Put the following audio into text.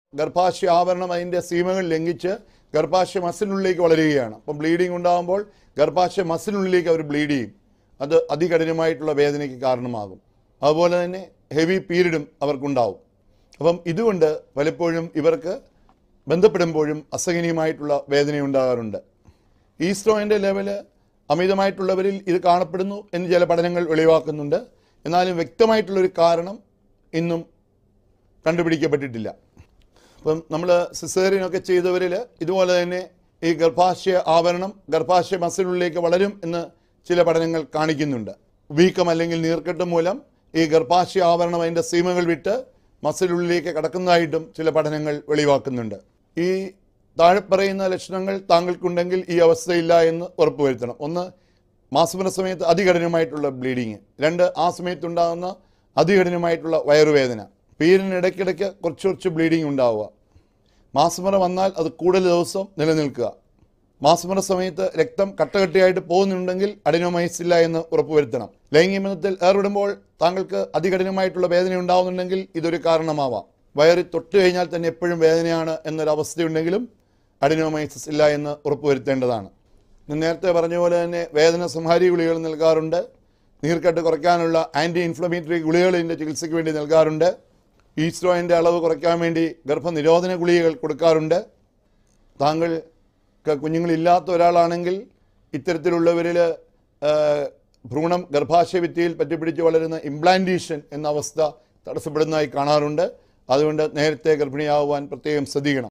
ഗർഭാശയ ആവരണം അതിൻ്റെ സീമകൾ ലംഘിച്ച് ഗർഭാശയ മസിലിനുള്ളിലേക്ക് വളരുകയാണ്. അപ്പം ബ്ലീഡിങ് ഉണ്ടാകുമ്പോൾ ഗർഭാശയ മസിലിനുള്ളിലേക്ക് അവർ ബ്ലീഡ് ചെയ്യും. അത് അതികഠിനമായിട്ടുള്ള വേദനയ്ക്ക് കാരണമാകും. അതുപോലെ തന്നെ ഹെവി പീരീഡും അവർക്കുണ്ടാവും. അപ്പം ഇതുകൊണ്ട് പലപ്പോഴും ഇവർക്ക് ബന്ധപ്പെടുമ്പോഴും അസഹനീയമായിട്ടുള്ള വേദനയുണ്ടാകാറുണ്ട്. ഈസ്ട്രോജൻ്റെ ലെവല് അമിതമായിട്ടുള്ളവരിൽ ഇത് കാണപ്പെടുന്നു എന്ന് ചില പഠനങ്ങൾ വെളിവാക്കുന്നുണ്ട്. എന്നാലും വ്യക്തമായിട്ടുള്ളൊരു കാരണം ഇന്നും കണ്ടുപിടിക്കപ്പെട്ടിട്ടില്ല. അപ്പം നമ്മൾ സിസേറിയനൊക്കെ ചെയ്തവരിൽ ഇതുപോലെ തന്നെ ഈ ഗർഭാശയ ആവരണം ഗർഭാശയ മസിലിനുള്ളിലേക്ക് വളരും എന്ന് ചില പഠനങ്ങൾ കാണിക്കുന്നുണ്ട്. വീക്കം അല്ലെങ്കിൽ നീർക്കെട്ട് മൂലം ഈ ഗർഭാശയ ആവരണം അതിൻ്റെ സീമകൾ വിട്ട് മസിലുള്ളിലേക്ക് കടക്കുന്നതായിട്ടും ചില പഠനങ്ങൾ വെളിവാക്കുന്നുണ്ട്. ഈ താഴെ പറയുന്ന ലക്ഷണങ്ങൾ താങ്കൾക്കുണ്ടെങ്കിൽ ഈ അവസ്ഥയില്ല എന്ന് ഉറപ്പുവരുത്തണം. ഒന്ന്, മാസമുറ സമയത്ത് അതികഠിനമായിട്ടുള്ള ബ്ലീഡിങ്. രണ്ട്, ആ സമയത്തുണ്ടാകുന്ന അതികഠിനമായിട്ടുള്ള വയറുവേദന. പീരിയഡിന് ഇടയ്ക്കിടയ്ക്ക് കുറച്ച് ബ്ലീഡിങ് ഉണ്ടാവുക. മാസമുറ വന്നാൽ അത് കൂടുതൽ ദിവസം നിലനിൽക്കുക. മാസമുറ സമയത്ത് രക്തം കട്ടകട്ടിയായിട്ട് പോകുന്നുണ്ടെങ്കിൽ അഡിനോമൈസിസ് ഇല്ല എന്ന് ഉറപ്പുവരുത്തണം. ലൈംഗിക ബന്ധത്തിൽ ഏർപ്പെടുമ്പോൾ താങ്കൾക്ക് അതികഠിനമായിട്ടുള്ള വേദന ഉണ്ടാകുന്നുണ്ടെങ്കിൽ ഇതൊരു കാരണമാവാം. വയറിൽ തൊട്ട് കഴിഞ്ഞാൽ തന്നെ എപ്പോഴും വേദനയാണ് എന്നൊരവസ്ഥയുണ്ടെങ്കിലും അഡിനോമൈസിസ് ഇല്ല എന്ന് ഉറപ്പുവരുത്തേണ്ടതാണ്. നേരത്തെ പറഞ്ഞ പോലെ തന്നെ വേദന സംഹാരി ഗുളികൾ നൽകാറുണ്ട്. നീർക്കെട്ട് കുറയ്ക്കാനുള്ള ആൻറ്റി ഇൻഫ്ലമേറ്ററി ഗുളികൾ ഇതിൻ്റെ ചികിത്സയ്ക്ക് വേണ്ടി നൽകാറുണ്ട്. ഈസ്ട്രോജൻ്റെ അളവ് കുറയ്ക്കാൻ വേണ്ടി ഗർഭനിരോധന ഗുളികകൾ കൊടുക്കാറുണ്ട്. താങ്കൾക്ക് കുഞ്ഞുങ്ങളില്ലാത്ത ഒരാളാണെങ്കിൽ ഇത്തരത്തിലുള്ളവരിൽ ഭ്രൂണം ഗർഭാശയ ഭിത്തിയിൽ പറ്റിപ്പിടിച്ച് വളരുന്ന ഇംപ്ലാന്റേഷൻ എന്ന അവസ്ഥ തടസ്സപ്പെടുന്നതായി കാണാറുണ്ട്. അതുകൊണ്ട് നേരത്തെ ഗർഭിണിയാവുവാൻ പ്രത്യേകം ശ്രദ്ധിക്കണം.